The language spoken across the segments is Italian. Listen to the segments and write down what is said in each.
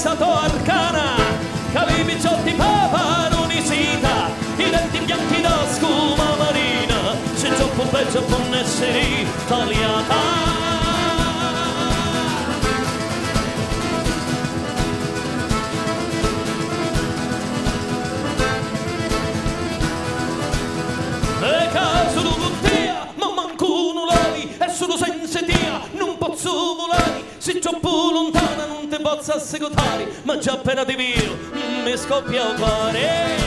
passato arcana, calibi ciotti paparoni sita, i denti bianchi da scuma marina, se troppo peggio può essere italiana. E caso tu buttia, ma manco uno lari, e solo senza tia, non posso volare, se troppo lontana non ti posso assecutare, ma già appena ti vedo mi scoppia a fare.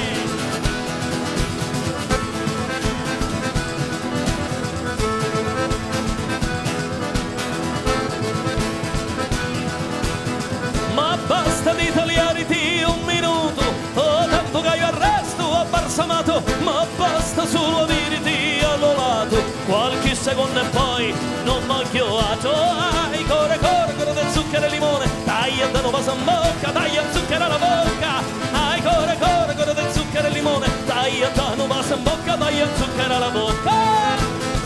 Ma basta di tagliarti un minuto, oh tanto che io arresto abbalsamato, ma basta solo averti all'olato, qualche secondo e poi non voglio ato. Ai corre del zucchero e limone, taglia da nuova bocca, taglia il zucchero alla bocca. Ai corre del zucchero e limone, taglia da nuova bocca, taglia il zucchero alla bocca.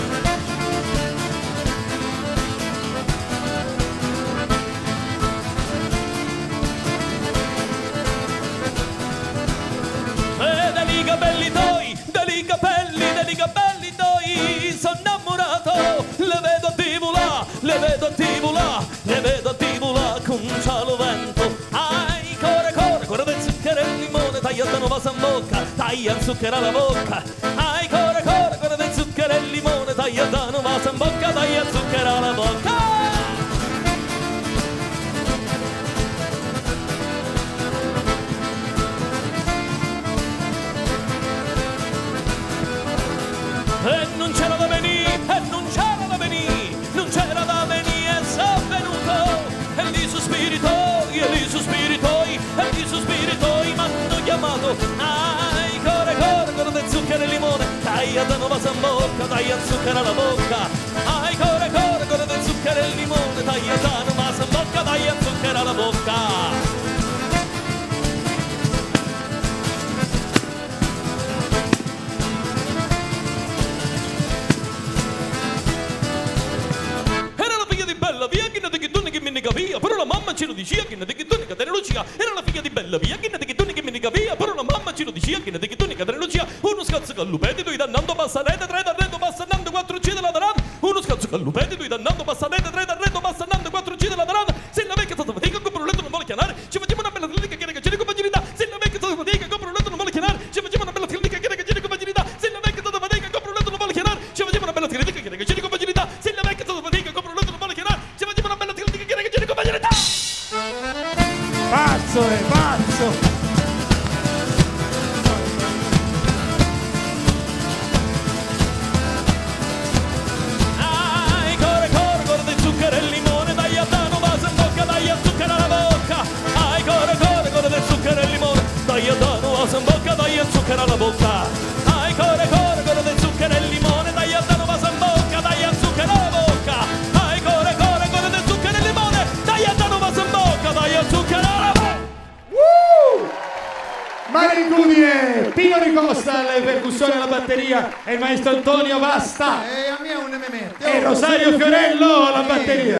Dei capelli toi, sono innamorato, le vedo divola, le vedo divola, le vedo divola con un cielo vento. Ai, corre del zucchero e il limone, taglia da nuova bocca, taglia il zucchero alla bocca. Ai, corre del zucchero e il limone, taglia da nuova bocca, taglia il zucchero alla bocca. E non c'era da venire, e non c'era da venire, non c'era da venire, e sono venuto. E lì su spiritoi, e lì su spiritoi, e lì su spiritoi m'hanno chiamato. Ai, corre del zucchero e limone, taglia da nuova bocca, taglia il zucchero alla bocca. Ai, corre del zucchero e limone, taglia da nuova bocca, taglia il zucchero alla bocca. Via, però la mamma ce lo diceva che ne che tunica te ne lucia, era la figlia di Bella via che ne che tunica minica via, però la mamma ce lo diceva che ne che tunica te ne lucia, uno scazzo callupete due dannando passarete, tre d'arredo passando, quattro uccide la darana, uno scazzo callupete due dannando passarete, tre d'arredo passando, quattro uccide la darana. Se la vecchia stata fatica compro un letto non vuole chiamare, ci facciamo una bella clinica che ci compaginità. Se la vecchia stata fatica compro un letto non vuole chiamare, ci facciamo una bella clinica che ci compaginità. Se la vecchia stata fatica compro un letto non vuole chiamare, ci facciamo una bella clinica che ci compaginità. Se la vecchia stata fatica compro un letto non vuole chiamare, ci facciamo una bella clinica che ci compaginità. Pazzo è pazzo! Ai, corre del zucchero e il limone, taglia da nuova bocca, taglia il zucchero alla bocca. Ai, corre del zucchero e il limone, taglia da nuova bocca, taglia il zucchero alla bocca. Ai, corre del zucchero e il limone, taglia da nuova bocca, taglia il zucchero alla bocca. Ai, corre del zucchero e il limone, taglia da nuova bocca, taglia il zucchero alla bocca. Maringudine, Pino Ricosta alle percussioni alla batteria e il maestro Antonio Vasta E a me un MMT. e Rosario Fiorello alla batteria.